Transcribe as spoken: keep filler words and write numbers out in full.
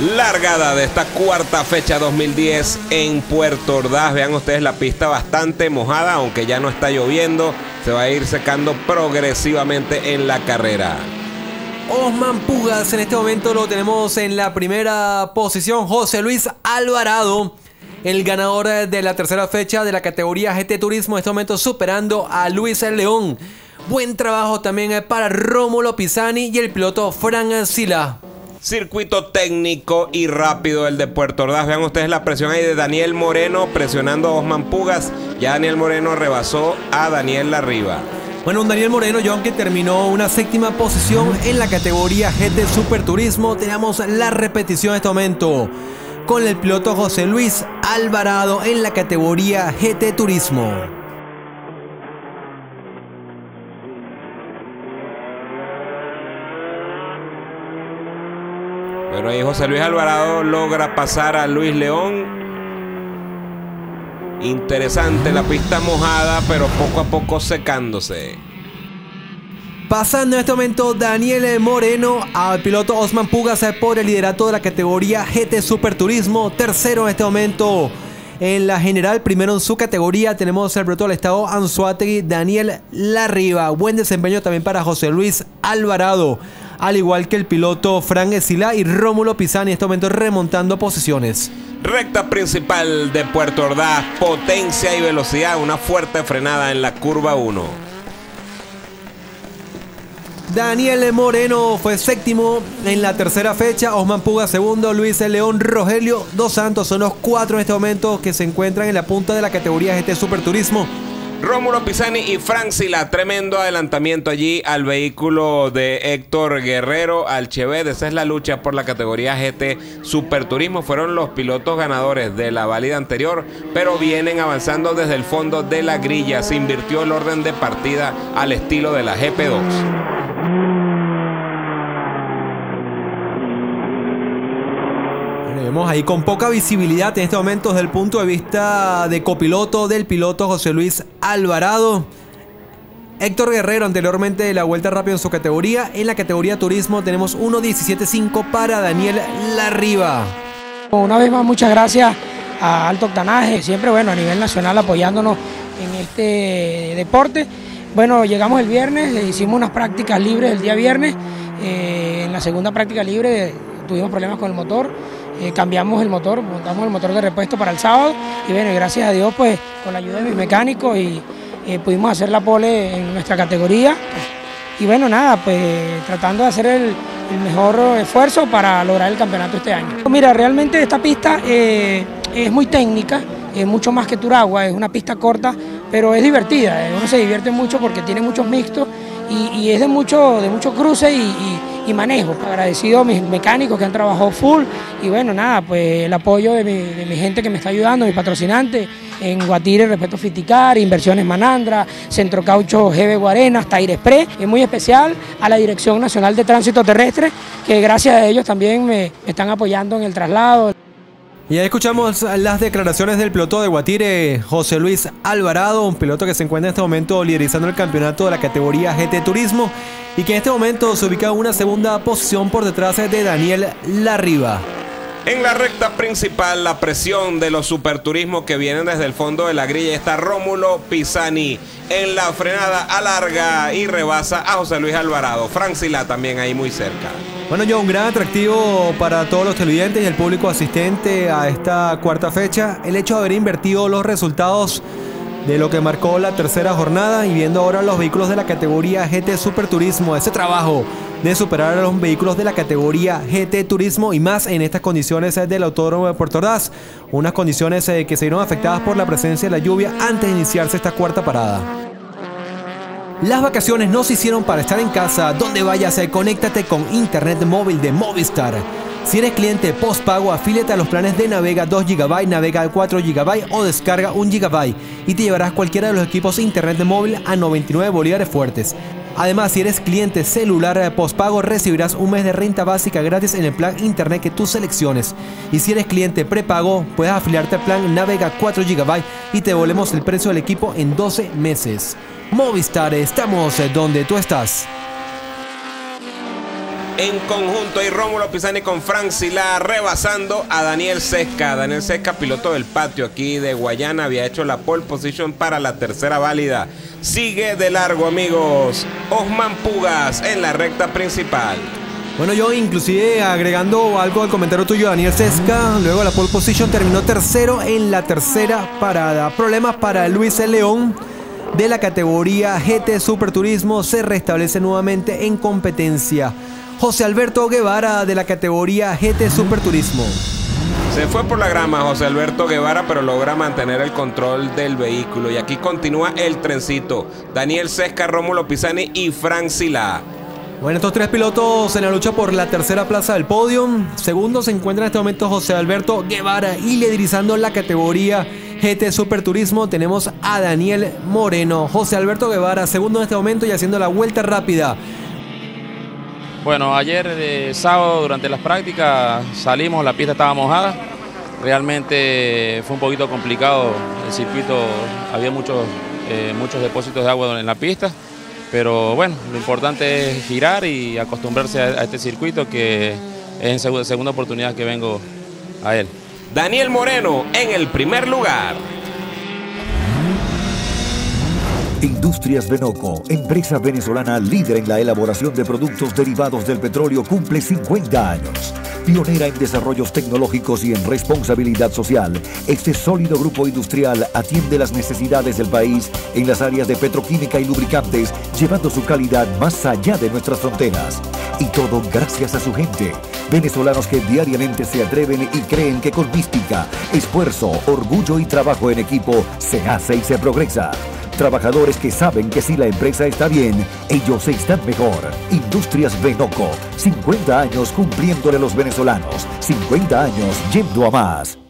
Largada de esta cuarta fecha dos mil diez en Puerto Ordaz. Vean ustedes la pista bastante mojada, aunque ya no está lloviendo. Se va a ir secando progresivamente en la carrera. Osman Pugas en este momento lo tenemos en la primera posición. José Luis Alvarado, el ganador de la tercera fecha de la categoría G T Turismo, en este momento superando a Luis León. Buen trabajo también para Rómulo Pisani y el piloto Fran Sila. Circuito técnico y rápido el de Puerto Ordaz. Vean ustedes la presión ahí de Daniel Moreno presionando a Osman Pugas. Ya Daniel Moreno rebasó a Daniel Larriba. Bueno, un Daniel Moreno, John, que terminó una séptima posición en la categoría G T Super Turismo. Tenemos la repetición en este momento con el piloto José Luis Alvarado en la categoría G T Turismo. Pero ahí José Luis Alvarado logra pasar a Luis León. Interesante la pista mojada, pero poco a poco secándose. Pasando en este momento Daniel Moreno al piloto Osman Pugas por el liderato de la categoría G T Super Turismo. Tercero en este momento en la general. Primero en su categoría tenemos el piloto del estado Anzoátegui, Daniel Larriba. Buen desempeño también para José Luis Alvarado, al igual que el piloto Fran Sila y Rómulo Pisani en este momento remontando posiciones. Recta principal de Puerto Ordaz, potencia y velocidad, una fuerte frenada en la curva uno. Daniel Moreno fue séptimo en la tercera fecha, Osman Pugas segundo, Luis León, Rogelio Dos Santos son los cuatro en este momento que se encuentran en la punta de la categoría G T Super Turismo. Rómulo Pisani y Fran Sila, tremendo adelantamiento allí al vehículo de Héctor Guerrero, al Chevette. Esa es la lucha por la categoría G T Super Turismo. Fueron los pilotos ganadores de la válida anterior, pero vienen avanzando desde el fondo de la grilla. Se invirtió el orden de partida al estilo de la G P dos. Vemos ahí con poca visibilidad en este momento desde el punto de vista de copiloto del piloto José Luis Alvarado. Héctor Guerrero anteriormente de la vuelta rápida en su categoría. En la categoría turismo tenemos uno diecisiete cinco para Daniel Larriba. Una vez más muchas gracias a Alto Octanaje, siempre bueno a nivel nacional apoyándonos en este deporte. Bueno, llegamos el viernes, hicimos unas prácticas libres el día viernes. Eh, en la segunda práctica libre tuvimos problemas con el motor. Eh, cambiamos el motor, montamos el motor de repuesto para el sábado y bueno, gracias a Dios pues con la ayuda de mis mecánicos y eh, pudimos hacer la pole en nuestra categoría y bueno nada, pues tratando de hacer el, el mejor esfuerzo para lograr el campeonato este año. Mira, realmente esta pista eh, es muy técnica, es mucho más que Turagua, es una pista corta pero es divertida, eh, uno se divierte mucho porque tiene muchos mixtos y, y es de mucho, de mucho cruce y, y y manejo. Agradecido a mis mecánicos que han trabajado full y bueno, nada, pues el apoyo de mi, de mi gente que me está ayudando, mis patrocinantes en Guatire, Respeto Fiticar, Inversiones Manandra, Centro Caucho G B Guarenas, Taire Express. Es muy especial a la Dirección Nacional de Tránsito Terrestre, que gracias a ellos también me, me están apoyando en el traslado. Y ahí escuchamos las declaraciones del piloto de Guatire, José Luis Alvarado, un piloto que se encuentra en este momento liderizando el campeonato de la categoría G T Turismo y que en este momento se ubica en una segunda posición por detrás de Daniel Larriba. En la recta principal, la presión de los superturismos que vienen desde el fondo de la grilla. Está Rómulo Pisani en la frenada, alarga y rebasa a José Luis Alvarado. Fran Sila también ahí muy cerca. Bueno, yo un gran atractivo para todos los televidentes y el público asistente a esta cuarta fecha. El hecho de haber invertido los resultados de lo que marcó la tercera jornada y viendo ahora los vehículos de la categoría G T Super Turismo, ese trabajo de superar a los vehículos de la categoría G T Turismo y más en estas condiciones del Autódromo de Puerto Ordaz, unas condiciones eh, que se vieron afectadas por la presencia de la lluvia antes de iniciarse esta cuarta parada. Las vacaciones no se hicieron para estar en casa. Donde vayas, eh, conéctate con internet móvil de Movistar. Si eres cliente postpago, afíliate a los planes de Navega dos gigabytes, Navega cuatro gigabytes o descarga un gigabyte y te llevarás cualquiera de los equipos internet móvil a noventa y nueve bolívares fuertes. Además, si eres cliente celular postpago, recibirás un mes de renta básica gratis en el plan internet que tú selecciones. Y si eres cliente prepago, puedes afiliarte al plan Navega cuatro gigabytes y te devolvemos el precio del equipo en doce meses. Movistar, estamos donde tú estás. en conjunto. Y Rómulo Pisani con Frank Silá rebasando a Daniel Sesca. Daniel Sesca, piloto del patio aquí de Guayana, había hecho la pole position para la tercera válida. Sigue de largo, amigos, Osman Pugas en la recta principal. Bueno, yo inclusive agregando algo al comentario tuyo, Daniel Sesca, luego de la pole position terminó tercero en la tercera parada. Problemas para Luis El León de la categoría G T Super Turismo, se restablece nuevamente en competencia. José Alberto Guevara de la categoría G T Super Turismo. Se fue por la grama José Alberto Guevara, pero logra mantener el control del vehículo. Y aquí continúa el trencito. Daniel Sesca, Rómulo Pisani y Frank Silá. Bueno, estos tres pilotos en la lucha por la tercera plaza del podio. Segundo se encuentra en este momento José Alberto Guevara, y liderizando la categoría G T Super Turismo tenemos a Daniel Moreno. José Alberto Guevara, segundo en este momento y haciendo la vuelta rápida. Bueno, ayer eh, sábado durante las prácticas salimos, la pista estaba mojada. Realmente fue un poquito complicado el circuito, había muchos, eh, muchos depósitos de agua en la pista. Pero bueno, lo importante es girar y acostumbrarse a, a este circuito, que es en seg segunda oportunidad que vengo a él. Daniel Moreno en el primer lugar. Industrias Venoco, empresa venezolana líder en la elaboración de productos derivados del petróleo, cumple cincuenta años. Pionera en desarrollos tecnológicos y en responsabilidad social, este sólido grupo industrial atiende las necesidades del país en las áreas de petroquímica y lubricantes, llevando su calidad más allá de nuestras fronteras. Y todo gracias a su gente. Venezolanos que diariamente se atreven y creen que con mística, esfuerzo, orgullo y trabajo en equipo se hace y se progresa. Trabajadores que saben que si la empresa está bien, ellos están mejor. Industrias Venoco, cincuenta años cumpliéndole a los venezolanos, cincuenta años yendo a más.